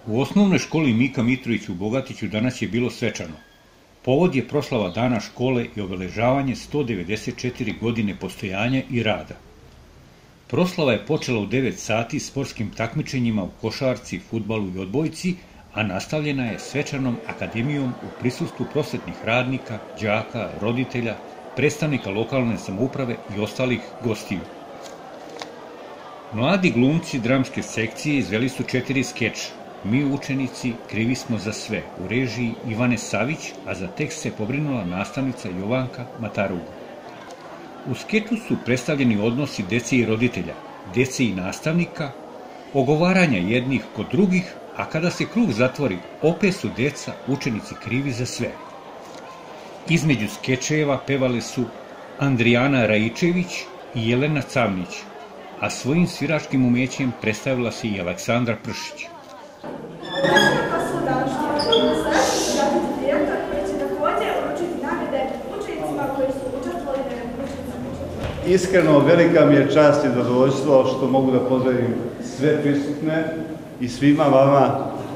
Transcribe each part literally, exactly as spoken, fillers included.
U osnovnoj školi Mika Mitrović u Bogatiću danas je bilo svečano. Povod je proslava dana škole i obeležavanje sto devedeset četiri godine postojanja i rada. Proslava je počela u devet sati sportskim takmičenjima u košarci, fudbalu i odbojci, a nastavljena je svečanom akademijom u prisustvu prosvetnih radnika, đaka, roditelja, predstavnika lokalne samouprave i ostalih gostiju. Mladi glumci dramske sekcije izveli su četiri skeča. Mi učenici krivi smo za sve, u režiji Ivane Savić, a za tekst se pobrinula nastavnica Jovanka Mataruga. U skeču su predstavljeni odnosi dece i roditelja, dece i nastavnika, ogovaranja jednih kod drugih, a kada se krug zatvori, opet su deca, učenici krivi za sve. Između skečeva pevale su Andrijana Raičević i Jelena Cavnić, a svojim sviračkim umećem predstavila se i Aleksandra Pršić. Iskreno, velika mi je čast i zadovoljstvo što mogu da pozdravim sve prisutne i svima vama,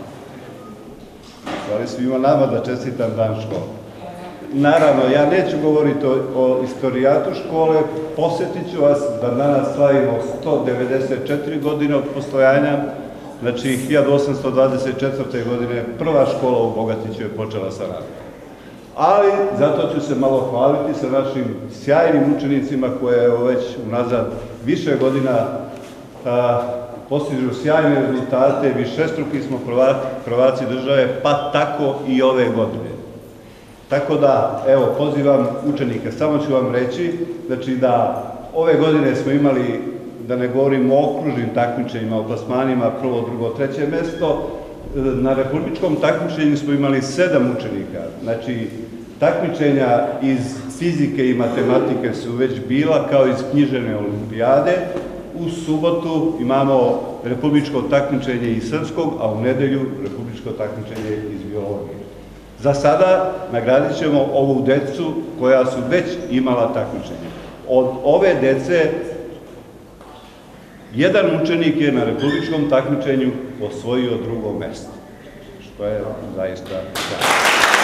ali svima nama da čestitam dan škole. Naravno, ja neću govoriti o istorijatu škole, posjetit ću vas da danas slavimo sto devedeset četiri godine od postojanja, znači hiljadu osamsto dvadeset četvrte. godine prva škola u Bogatiću je počela sa radom. Ali zato ću se malo hvaliti sa našim sjajnim učenicima koje već unazad više godina postižu sjajne rezultate, višestruki smo prvaci države, pa tako i ove godine. Tako da, evo, pozivam učenike, samo ću vam reći, znači da ove godine smo imali, da ne govorimo o okružnim takmičenjima, o plasmanima, prvo, drugo, treće mesto, na republičkom takmičenju smo imali sedam učenika, znači takmičenja iz fizike i matematike su već bila kao iz književne olimpijade. U subotu imamo republičko takmičenje iz srpskog, a u nedelju republičko takmičenje iz biologije. Za sada nagradit ćemo ovu decu koja su već imala takmičenje. Od ove dece jedan učenik je na republičkom takmičenju osvojio drugo mesto, što je zaista sjajno.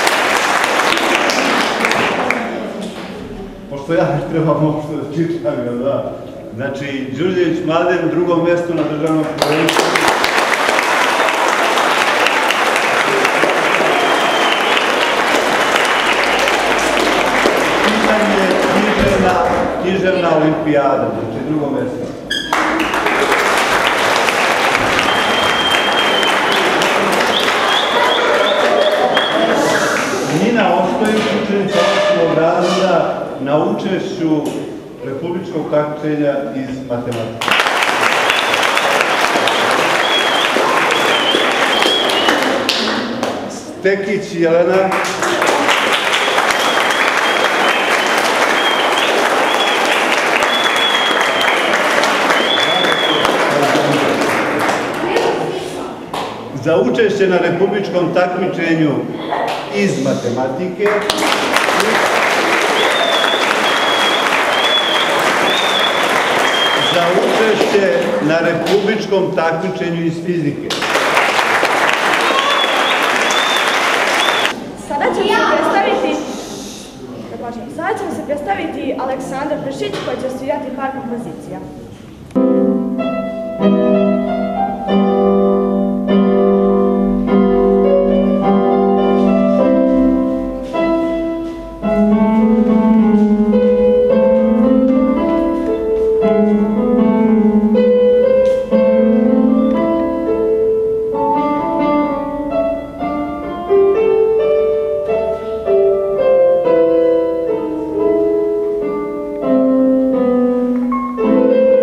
Pošto ja ne trebam uopšte da čitam, da. Znači, Đurđević Mladen, drugo mesto na državnom prvenstvu. Pitanje književna olimpijada, znači drugo mesto. Nina Ostojić, učenica osmog razreda, na učešću republičkog takmičenja iz matematike. Stekić Jelena, za učešće na republičkom takmičenju iz matematike, za učešće na republičkom takmičenju iz fizike. Sada će se predstaviti, sada će se predstaviti Aleksandar Pršić koji će svirati par kompozicija. Thank you.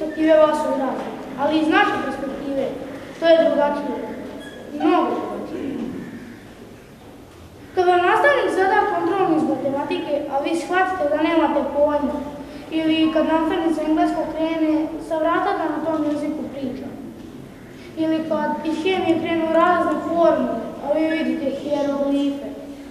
perspektive vas odrazi, ali iz naše perspektive to je drugačije, mnogo drugačije. Kad vam nastavnik zada kontrolni iz matematike, a vi shvatite da nemate pojma, ili kad nastavnik za engleskog krene sa vrata da na tom jeziku priča, ili kad iz hemije krenu razne formule, a vi vidite hieroglife,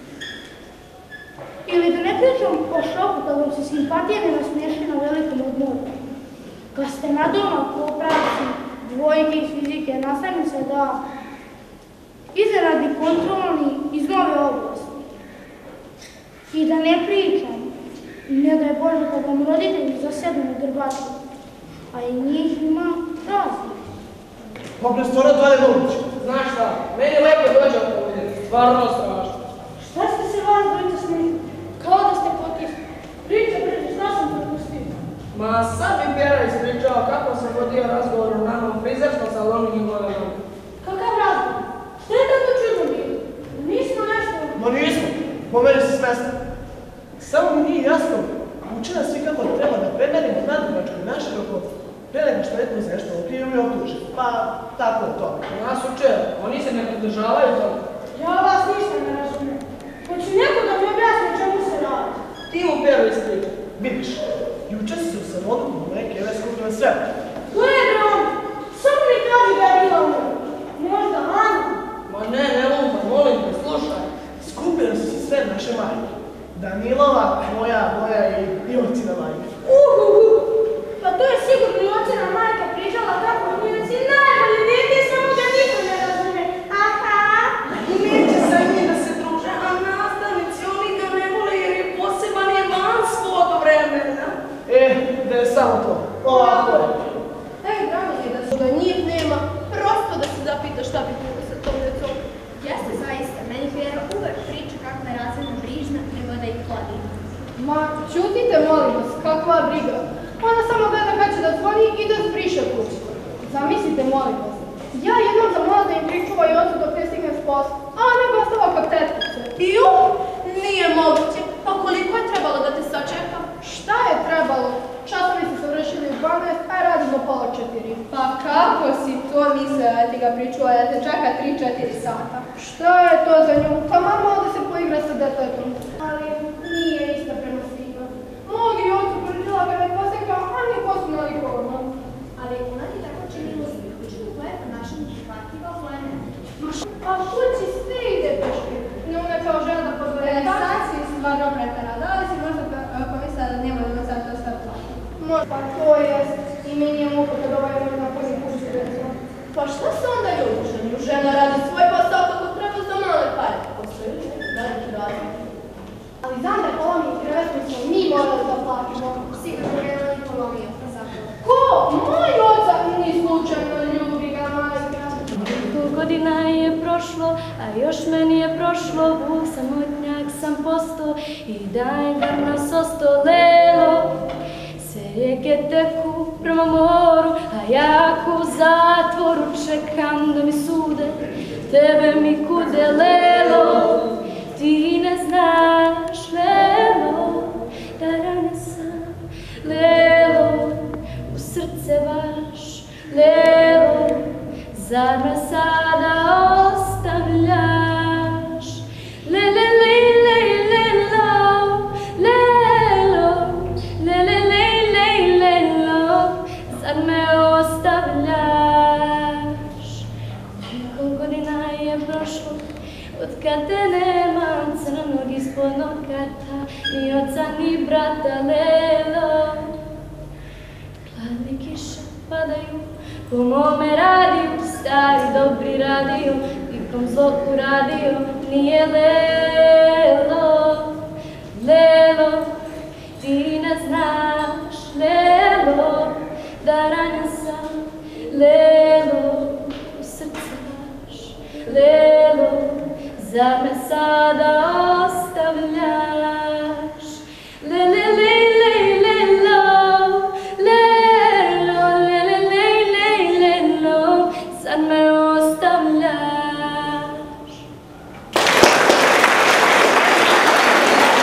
ili da ne pričam o šoku kad vam se simpatije ne nasmiješi na velikom odmoru. Kad ste na doma popravci dvojke iz fizike, nastavnik se da iznenadni kontrolni iz nove oblasti. I da ne pričam, ne da je Bože kad vam roditelji zasednu na drbaču, a i njih ima raznih. Pa profesora, to je moguće. Znaš šta, meni lepo dođe ovdje, stvarno strašno. Šta ste se vas dvojica smijeli? Kao da ste potisli. Priča, priča, šta sam propustio? Ma sad bi Pera ispričao kako sam vodio razgovor u nama u frizerskom salonu njegove mame. Kakav razgovor? Šta je tako čudno bilo? Nismo nešto... Ma nismo, po meni si svesna. Samo mi nije jasno, uči nas svi kako treba da premerimo nadugačko i naširoko, pre nego što netko za nešto okrivimo i optuži. Pa, tako je to. Nas uče, oni se ne pridržavaju toga. Ja vas ništa ne razumijem. Hoće neko da mi objasni o čemu se radi. Ti mu Pero ispriča. Vidiš, juče si se u salonu u neke ove skupile sve. Gledaj on, samo mi kaži da je bila umrla. Možda Ana. Ma ne, ne lupa, molim te, slušaj. Skupile su se sve naše majke. Danilova, moja, moja i, i ocina majka. Uhuhu, pa to je sigurno i ocina majka pričala kako u njoj si najbolji dete, samo da niko ne razume. Aha. I neće sa njih da se druže, a nastavnici, oni ga ne vole jer je poseban je van svog vremena. E, da je samo to. Ovako je. Najdrago je da su da njih nema, prosto da se zapita šta bi bilo sa tom decom. Jeste zaista, meni Pero uvek priča kako je razredna brižna, nego da ih kladi. Ma, čutite molim vas, kakva briga. Ona samo gleda kad će da zvoni i da zbriše kuću. Zamislite molim vas. Ja jednom zamola da im pričuva i ocu dok ne stigne s posla, a ona ga ostava kod tetkice. Ju, nije moguće. Pa koliko je trebalo da te sačeka? Šta je trebalo? Časovi su se vršili u dvanaest, a radim do pola četiri. Pa kako si to mislila da ti ga pričuva da te čeka tri četiri sata? Šta je to za nju? Pa mama ovdje se poigra sa detetom. Ali nije ista prema svima. Mog i ocu poredila ga ne posekao, a nije posunali korona. Ali ona ti tako činila s učinu koje ponašanje prihvatljiva u vremenu. A kući svi ide peške. Ne ona kao žena da pozove. E, sad si stvarno pretara. Da li si možda pomislila da nema da sad to sve plati? Možda, pa to jest. I meni je muka kad ovaj moj napuni kući recimo. Pa šta se onda ljubiš na nju? Žena radi svoj posao kako treba za male pare. Postoji li neki veliki razlog? Ali znam da ekonomiju i krevetnu smo mi morali da platimo. Sigurno je ona ekonomija, pa zapravo. Ko? Moj oca ni slučajno ljubi ga majka. Koliko godina je prošlo, a još meni je prošlo, Vuk samotnjak sam posto i daj da nas osto lelo. Sve rijeke teku prema moru, a ja ko u zatvoru čekam da mi sude, tebe mi kude lelo. Ti ne znaš, lelo, da rane sam, lelo, u srce baš, lelo, zar me sada ostavljaš? Le, le, le, le, lelo, lelo, le, le, le, le, lelo, zar me ostavljaš? Koliko godina je prošlo, od kad te nema, crnog ispod nokata, ni oca ni brata, lelo. Hladne kiše padaju, po mome radio, stari dobri radio, nikom zlo uradio, nije lelo. Lelo, ti ne znaš, lelo, da ranjen sam, lelo, u srce baš, lelo, zar me sada ostavljaš? Le, le, le, le, lelo, lelo, le, le, le, le, lelo, zar me ostavljaš?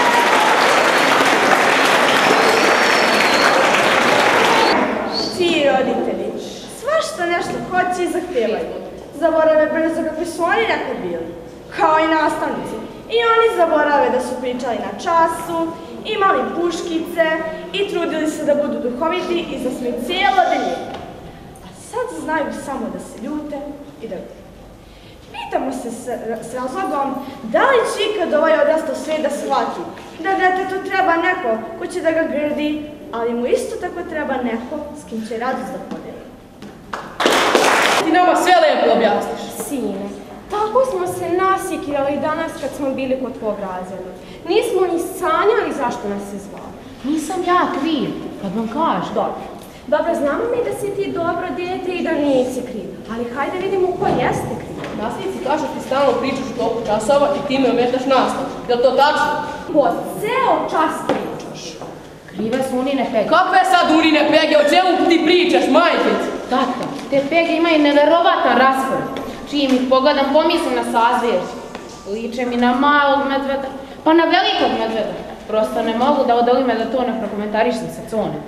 Ciro, roditelji. Svašta nešto hoće i zahtevaju. Zaborave brzo kako su oni nekad bili, kao i nastavnici. I oni zaborave da su pričali na času, imali puškice i trudili se da budu duhoviti i zasnuju cijelo odeljenje. A sad znaju samo da se ljute i da gledaju. Pitamo se s, s razlogom da li će ikad ovaj odrastao svijet da shvati da detetu treba neko ko će da ga grdi, ali mu isto tako treba neko s kim će radost da podeli. Ti nama sve lepo objasniš. Sine, tako smo se nasikirali danas kad smo bili kod tvog razreda. Nismo ni sanjali zašto nas se zvao. Nisam ja kriv, kad vam kažem. Dobro. Dobro, znamo mi da si ti dobro dijete i da nisi kriv. Ali hajde vidimo ko jeste kriv. Nastavnici kažu ti stalno pričaš u toku časova i time ometaš nastavu. Je li to tačno? Po ceo čas pričaš. Krive su unine pege. Kakve sad unine pege? O čemu ti pričaš, majčic? Tata, te pege imaju neverovatan raspored. Čim ih pogledam, pomislim na sazvježđe. Liče mi na malog medveda, pa na velikog medveda. Prosto ne mogu da odolim da to ne prokomentarišem sa cone.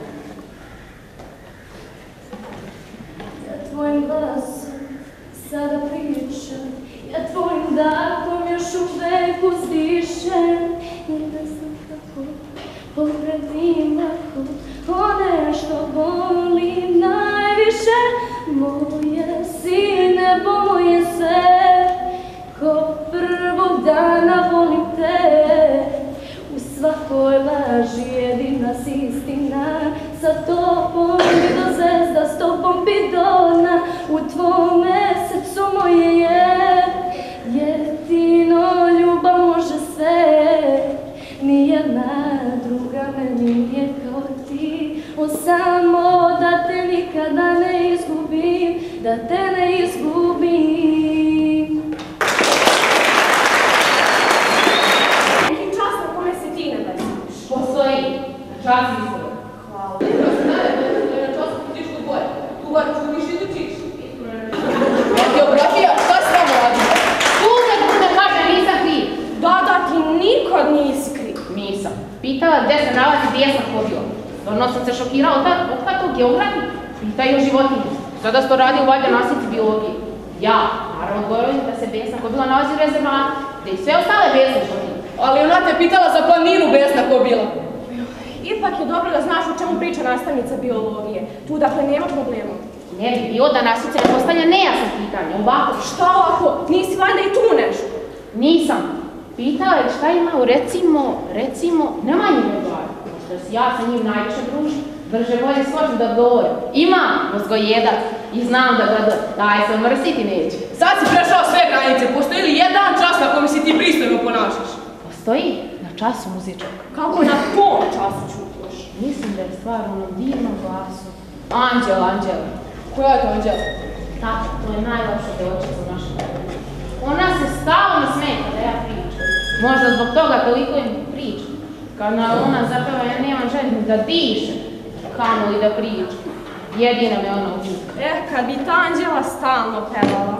Ja tvojim glasom sada pričam, ja tvojim dakom još uvek uzdišem. I da sam tako povredim lako, one što volim najviše. Moje sine, moje sve, ko prvog dana volim te. U svakoj laži jedina si istina, sa tobom bi do zvezda, s tobom bi do dna. U tvome srcu moje je jedino ljubav može sve. Nijedna druga meni nije kao ti, o samo da te nikada ne izgubim, da te ne izgubim. Neki čas na kome se ti ne veziš? Postoji, čas izgleda. Hvala. Dobro se nade, to je na času političkog boja. Tu bar čuviš i dučiš. Geografija, šta s vama radi? Uvek mu da kaže nisam kriv. Da, da, ti nikad nisi kriv. Nisam. Pitala gde se nalazi, gdje sam hodila. Stvarno sam se šokirala od tada, od kada to geografiji. Pitaju o životinju. Sada sto radi u valjda nastavnici biologije. Ja, naravno odgovorim da se besna kobila nalazi u rezervatu, da i sve ostale besne životinje. Ali ona te pitala za planinu besna kobila. Ipak je dobro da znaš o čemu priča nastavnica biologije. Tu dakle nema problema. Ne bi bio da nastavnica ne postavlja nejasno pitanje, ovako. Šta ovako? Nisi valjda i tu nešto? Nisam. Pitala je šta ima u recimo, recimo, Nemanjine Regari. Pošto si ja sa njim najviše družim, brže bolje skočim da odgovorim. Imam mozgojedac i znam da ga daj se mrsiti neće. Sad si prešao sve granice, postoji li jedan čas na kojem si ti pristojno ponašaš? Postoji na času muzičkog. Kako na tom času čutiš? Mislim da je stvar u onom divnom glasu. Anđela, Anđela. Koja je to Anđela? Tata, to je najlepša devojčica u našem domu. Ona se stalno smeta da ja pričam. Možda zbog toga toliko im pričam. Kad na ona zapeva, ja nemam želju da dišem, kamoli da pričam. Jedina me ona uđuka. Eh, kad bi ta Anđela stalno pevala.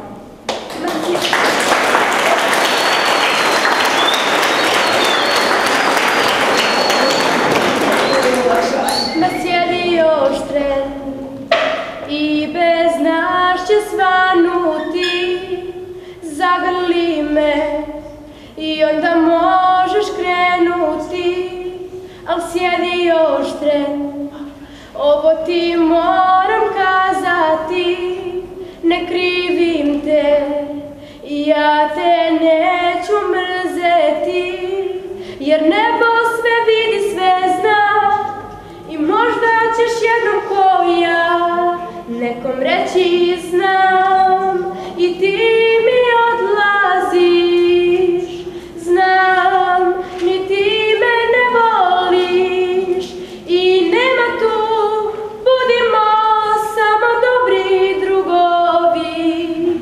Ma sjedi još tren i bez nas će svanuti. Zagrli me i onda možeš krenuti, al sjedi još tren. Ovo ti moram kazati, ne krivim te i ja te neću mrzeti, jer nebo sve vidi, sve zna i možda ćeš jednom ko ja nekom reći znam i ti mi odlaziš. Znam, ni ti me ne voliš i nema tu, budimo samo dobri drugovi.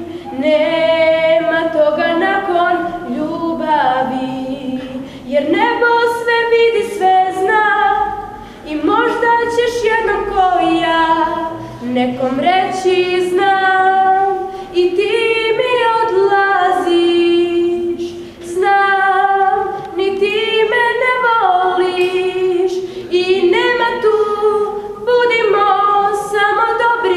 Nema toga nakon ljubavi, jer nebo sve vidi, sve zna i možda ćeš jednom ko ja nekom reći znam i ti mi odlaziš. Znam, ni ti me ne voliš i nema tu, budimo samo dobri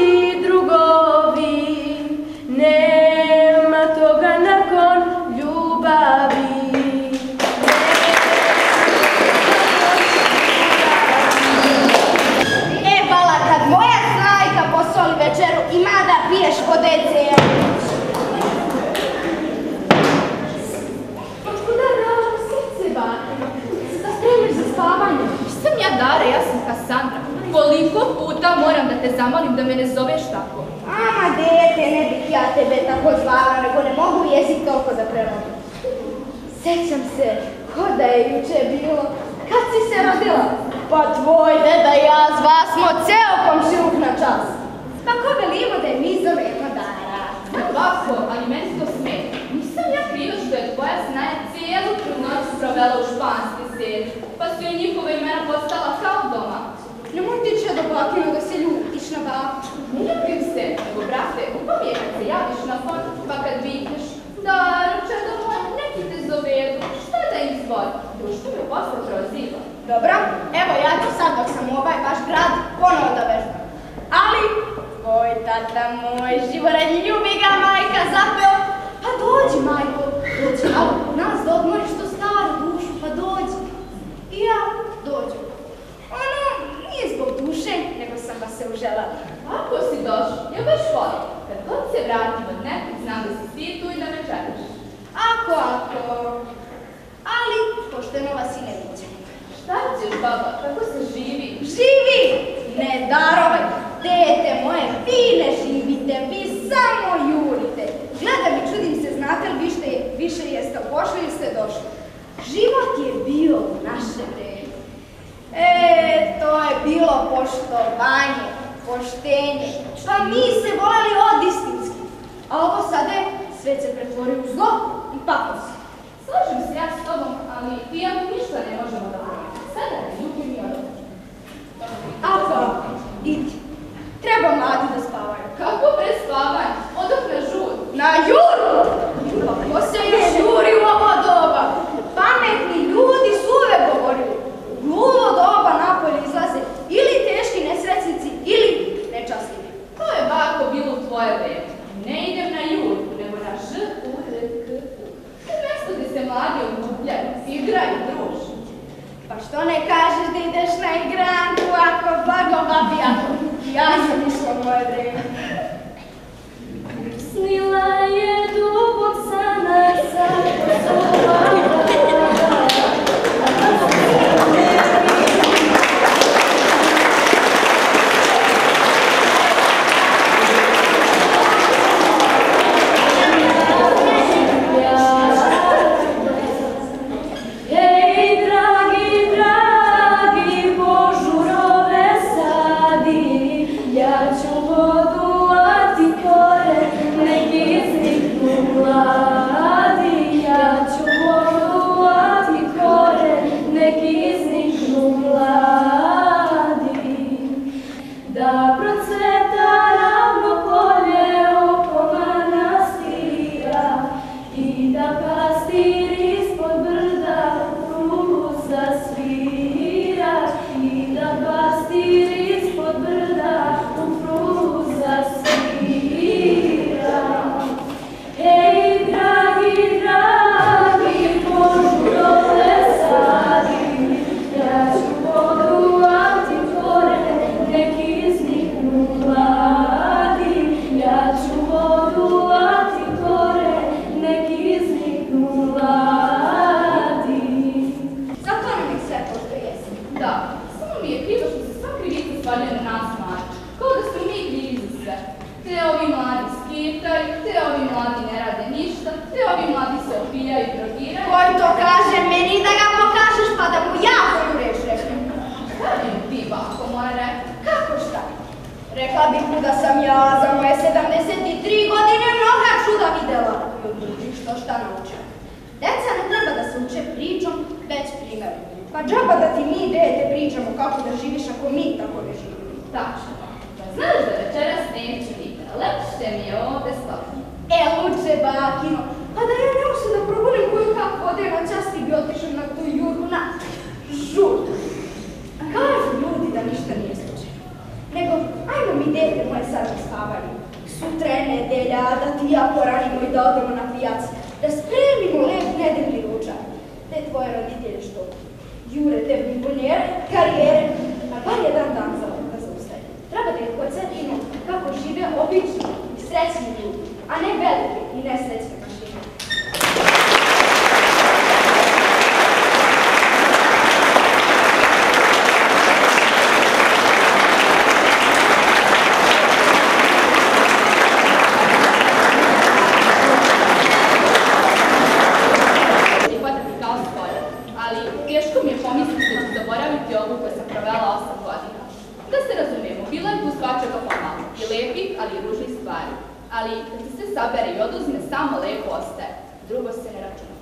puta moram da te zamolim da me ne zoveš tako? Ama, dete, ne bih ja tebe tako zvala, nego ne mogu jezik toliko da prelomim. Sećam se, ko da je juče bilo. Kad si se rodila? Pa tvoj deda i ja zva smo ceo komšiluk na čas. Pa ko velimo da je mi zovemo Dara? Znam ovako, ali meni to smeta. Nisam ja kriva što je tvoja snaja cijelu trudnoću provela u španski sred, pa su joj njihova imena postala kao doma. Nemoj ti će do bakinu da se ljutiš na baku. Ne ljubim se, nego brate, upam je kad se javiš na fon, pa kad vikneš Daro, čedo moj, neki te zovedu, šta da im zvoj? Društvo me posle proziva. Dobro, evo ja ću sad dok sam u ovaj vaš grad ponovo da vežbam. Ali, tvoj tata moj, živore, ljubi ga majka zapeo. Pa dođi, majko, dođi malo kod nas da odmoriš to staru dušu, pa dođi. I ja dođem. Ono, nije zbog duše, nego sam vas se uželjela. Ako si došao, ja baš volim. Kad god se vratim od nekog, znam da si ti tu i da me čekaš. Ako, ako. Ali, pošteno vas i ne viđem. Šta ćeš, baba, kako se živi? Živi! Ne darovaj, dete moje, vi ne živite, vi samo jurite. Gledam i čudim se, znate li više, više jeste pošli ili ste došli? Život je bio u naše vreme. E, to je bilo poštovanje, poštenje. Pa mi se voleli od istinski. A ovo sada je, svet se pretvori u zlo i pakost. Slažem se ja s tobom, ali ti ja ništa ne možemo da promijenimo. Sada ne ljubim i odam. Ako, idi. Treba mladi da spavaju. Kako pre spavanje? Odok na žur. Na juru! Pa ko se još juri u ovo doba? Pametni ljudi su uvek govorili. U gluvo doba napolje izlaze ili teški nesrećnici ili nečastljivi. To je bako bilo u tvoje vreme. Ne idem na jur, nego na ž, u, r, k, u. Mjesto gdje se mladi ogubljaju, igraju, druži. Pa što ne kažeš da ideš na igranku ako bago babija? Ja sam išla u moje vreme. Snila je dubog sana sa posobama. lepih, ali i ružnih stvari. Ali kad se sve sabere i oduzme, samo lepo ostaje. Drugo se ne računa.